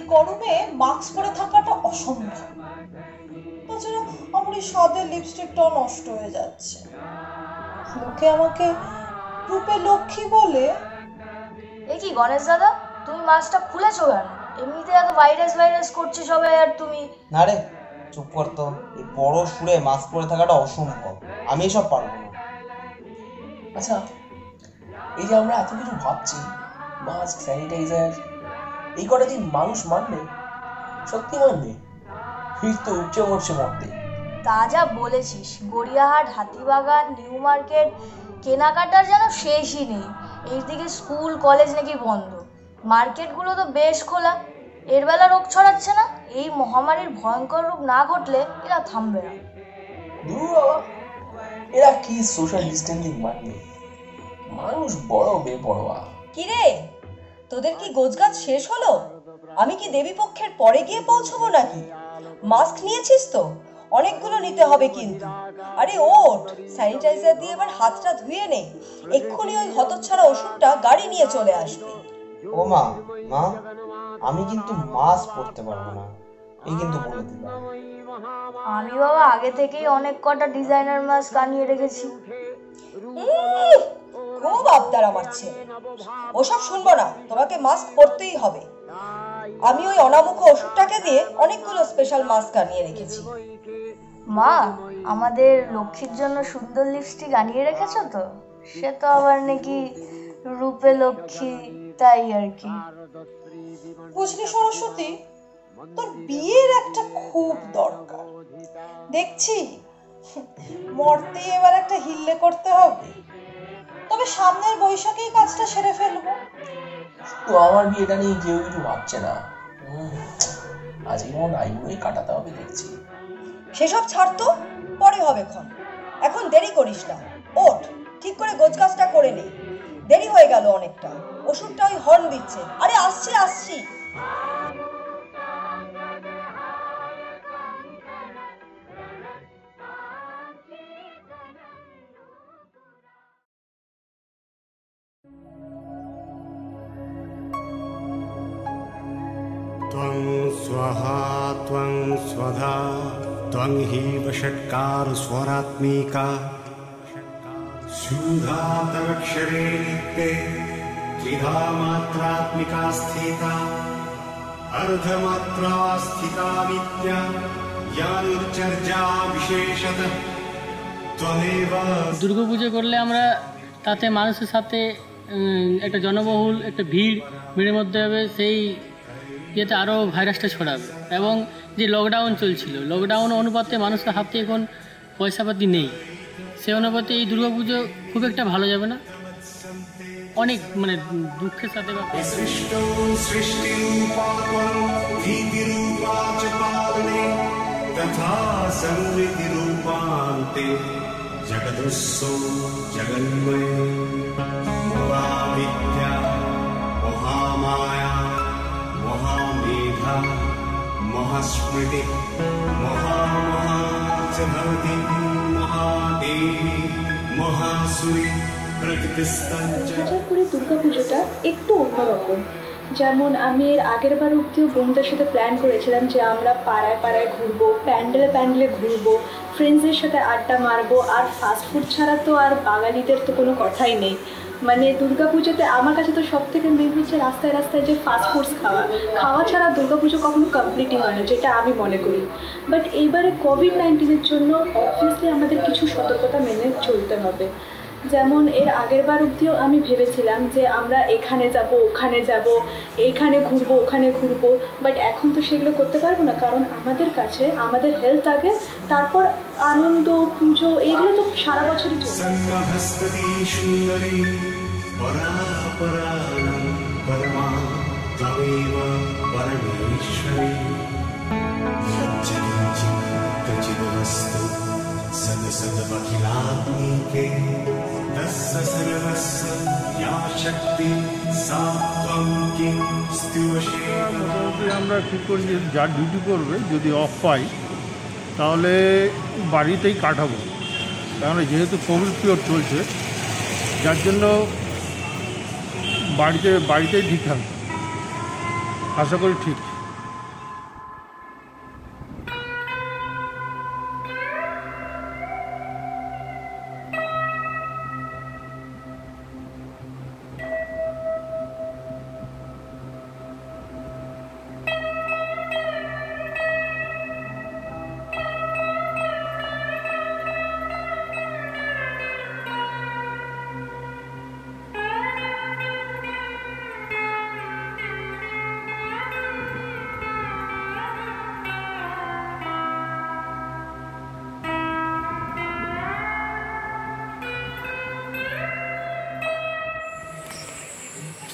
গরমে মাস্ক পরে থাকাটা অসম্ভব। তাছাড়া আমার এই সাদের লিপস্টিকটাও নষ্ট হয়ে যাচ্ছে। লোকে আমাকে রূপে লক্ষ্মী বলে। এ কি গণেশ দাদা, তুমি মাস্কটা খুলেছো কেন? এমনিতে এত ভাইরাস করছে সবাই, আর তুমি। না রে, চুপ কর তো। এই বড় সুরে মাস্ক পরে থাকাটা অসম্ভব, আমি এসব পারবো না। আচ্ছা, এই যে আমরা এত কিছু ভাবছি, মাস্ক, স্যানিটাইজার, এই কটা দিন মানুষ মানবে? সত্যি মানবে? ভিড় তো উঠছে পড়ছে মরতে। তা যা বলেছিস, গড়িয়াহাট, হাতিবাগান, নিউ মার্কেট, কেনাকাটার যেন শেষই নেই। এইদিকে স্কুল কলেজ নাকি বন্ধ, মার্কেটগুলো তো বেশ খোলা। এর বেলা রোগ ছড়াচ্ছে না? এই মহামারীর ভয়ঙ্কর রূপ না ঘটলে এরা থামবে না। এরা কি সোশ্যাল ডিস্টেন্সিং মানবে? মানুষ বড় বেপরোয়া। কিরে, তোদের কি গোছগাছ শেষ হলো? আমি কি দেবীপক্ষের পরে গিয়ে পৌঁছবো নাকি? মাস্ক নিয়েছিস তো? অনেকগুলো নিতে হবে কিন্তু। আরে ওঠ, স্যানিটাইজার দিয়ে এবার হাতটা ধুয়ে নে। এক্ষুনি ওই হতচ্ছাড়া ওষুধটা গাড়ি নিয়ে চলে আসবে। ও মা, আমি কিন্তু মাস্ক পরতে পারবো না, এই কিন্তু বলে দিলাম। আমি বাবা আগে থেকেই অনেক কটা ডিজাইনার মাস্ক আনিয়ে রেখেছি। খুব আবদার আমার ছেলে। ওসব শুনবো না, তোমাকে মাস্ক পরতেই হবে। আমি ওই অনামুখ ওষুধটাকে দিয়ে অনেকগুলো স্পেশাল মাস্ক আনিয়ে রেখেছি। মা, আমাদের লক্ষ্মীর জন্য সুন্দর লিপস্টিক আনিয়ে রেখেছো তো? সে তো আবার নাকি রূপে লক্ষ্মী, তাই আর কি। বুঝলি সরস্বতী, তোর বিয়ের একটা খুব দরকার। দেখছি মরতে এবার একটা হিল্লে করতে হবে। তবে সামনের বৈশাখেই কাজটা সেরে ফেলবো। তো আমার বিয়েটা নিয়ে কেউ কিছু ভাবছে না। আজীবন আইবুড়োই কাটাতে হবে দেখছি। সেসব ছাড় তো, পরে হবে ক্ষণ। এখন দেরি করিস না, ওঠ, ঠিক করে গোছগাছটা করে নে। দেরি হয়ে গেল অনেকটা। ওষুধটা ওই হর্ন দিচ্ছে। আরে আসছি আসছি। त्वं स्वहा त्वं स्वधा त्वं हीव षट्कार स्वरात्मिका शुद्धा तवक्षरे नित्ये त्रिधा मात्रात्मिका स्थिता अर्धमात्रा स्थिता नित्या या निर्चर्या विशेषतः त्वमेव। দুর্গাপূজা করলে আমরা তাতে মানুষের সাথে একটা জনবহুল একটা ভিড়ের মধ্যে হবে, সেই ইয়েতে আরও ভাইরাসটা ছড়াবে। এবং যে লকডাউন চলছিল, লকডাউন অনুপাতে মানুষের হাতে এখন পয়সাপাতি নেই, সে অনুপাতে এই দুর্গাপুজো খুব একটা ভালো যাবে না। অনেক দুঃখের সাথে महास्मृति महामहाभवती महादेवी महासुरी হাজারপুরের দুর্গাপুজোটা একটু অন্যরকম। যেমন আমি এর আগের বার অব্দিও বন্ধুদের সাথে প্ল্যান করেছিলাম যে আমরা পাড়ায় পাড়ায় ঘুরবো, প্যান্ডেলে ঘুরবো, ফ্রেন্ডসদের সাথে আড্ডা মারবো। আর ফাস্টফুড ছাড়া তো আর বাঙালিদের তো কোনো কথাই নেই। দুর্গাপুজোতে আমার কাছে তো সব থেকে মেন হচ্ছে রাস্তায় রাস্তায় যে ফাস্টফুডস খাওয়া ছাড়া দুর্গাপুজো কখনো কমপ্লিটই হয় না, যেটা আমি মনে করি। বাট এইবারে কোভিড-19-এর জন্য অবভিয়াসলি আমাদের কিছু সতর্কতা মেনে চলতে হবে। যেমন এর আগের বার অবধিও আমি ভেবেছিলাম যে আমরা এখানে যাব, ওখানে যাব, এইখানে ঘুরবো, ওখানে ঘুরবো। বাট এখন তো সেগুলো করতে পারবো না, কারণ আমাদের কাছে আমাদের হেলথ আগে, তারপর আনন্দ, পুজো, এগুলো তো সারা বছরই চলবে। আমরা ঠিক করি যে যা ডিউটি করবে যদি অফ পাই তাহলে বাড়িতেই কাটাবো, কারণ যেহেতু কোভিড পিরিয়ড চলছে, যার জন্য বাড়িতেই ঠিক থাকবে। আশা করি ঠিক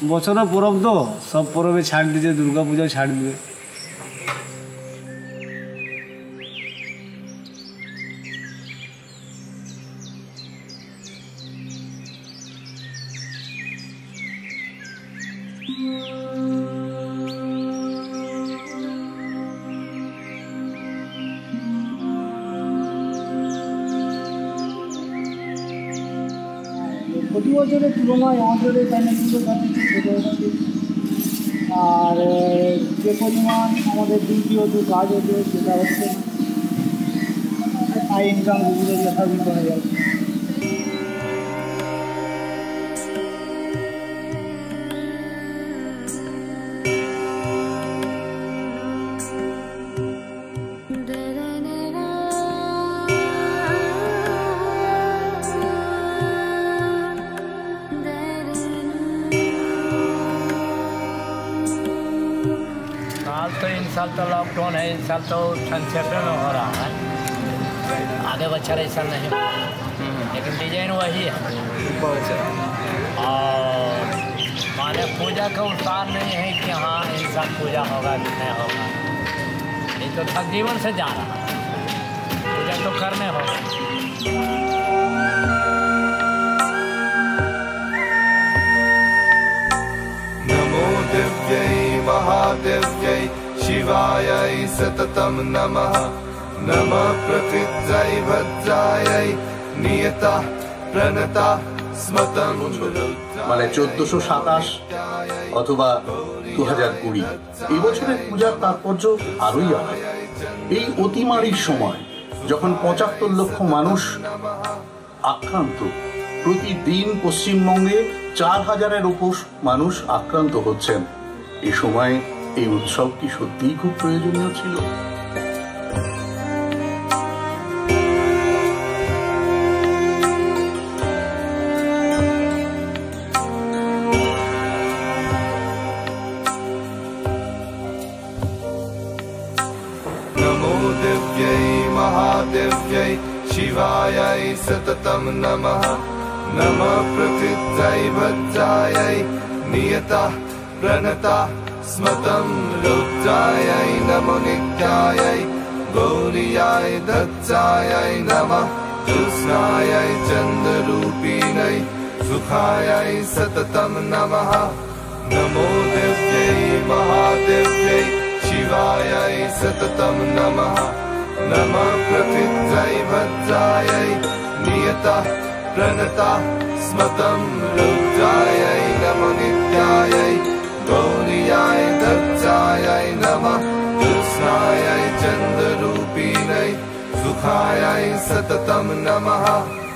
বছরের পরব তো, সব পরবে ছাড় দিয়েছে, দুর্গা পূজাও ছাড় দিবে। প্রতি বছরের তুলনায় আমাদের এই প্যান্ডেলগুলো ছোটো হচ্ছে, আর যে পরিমাণ আমাদের দ্বিতীয়ত কাজ হচ্ছে সেটা হচ্ছে আই ইনকাম যেগুলো সবই কমে যাচ্ছে। तो इन साल तो लॉकडाउन है, इन साल तो संक्षेप में हो रहा है, आगे बच्चा ऐसा नहीं, लेकिन डिजाइन वही है। और माने पूजा का उत्साह नहीं है कि हाँ इन साल पूजा होगा कि नहीं होगा, ये तो जीवन से जा रहा है, पूजा तो करने होगा। नमो दिव्यै महादिव्यै शिवायै सततं नमः। नमः प्रकृत्यै भद्रायै नियता प्रणता स्मतं। মানে 1427 অথবা 2020 এই বছরের পূজার তাৎপর্য আরোই আলাদা। এই অতিমারির সময় যখন 75 লক্ষ মানুষ আক্রান্ত, প্রতিদিন পশ্চিমবঙ্গে 4000-এর উপর মানুষ আক্রান্ত হচ্ছেন, এই সময় এই উৎসব কি সত্যিই খুব প্রয়োজনীয় ছিল? नमो दिव्यै महादिव्यै शिवायै सततं नमः। नमः प्रकृत्यै भद्रायै नियता प्रणता स्मतं। रुद्रायै नमो नित्यायै गौर्याय दत्तायै नमः। ज्योत्स्नायै चन्द्ररूपिण्यै सुखायै सततं नमः। नमो दिव्यै महादिव्यै शिवायै सततं नमः। नमः प्रकृत्यै भद्रायै नियता प्रणता स्मतं। रुद्रायै नमो नित्यायै गौर्याय दत्तायै नमः। ज्योत्स्नायै चन्द्ररूपिण्यै सुखायै सततं नमः।